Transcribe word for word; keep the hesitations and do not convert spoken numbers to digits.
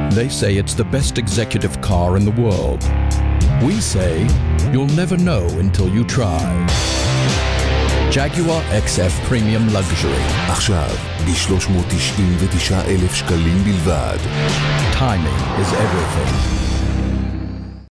They say it's the best executive car in the world. We say you'll never know until you try. Jaguar אקס אף Premium Luxury. עכשיו, ב-שלוש מאות תשעים ותשעה אלף שקלים בלבד. Timing is everything.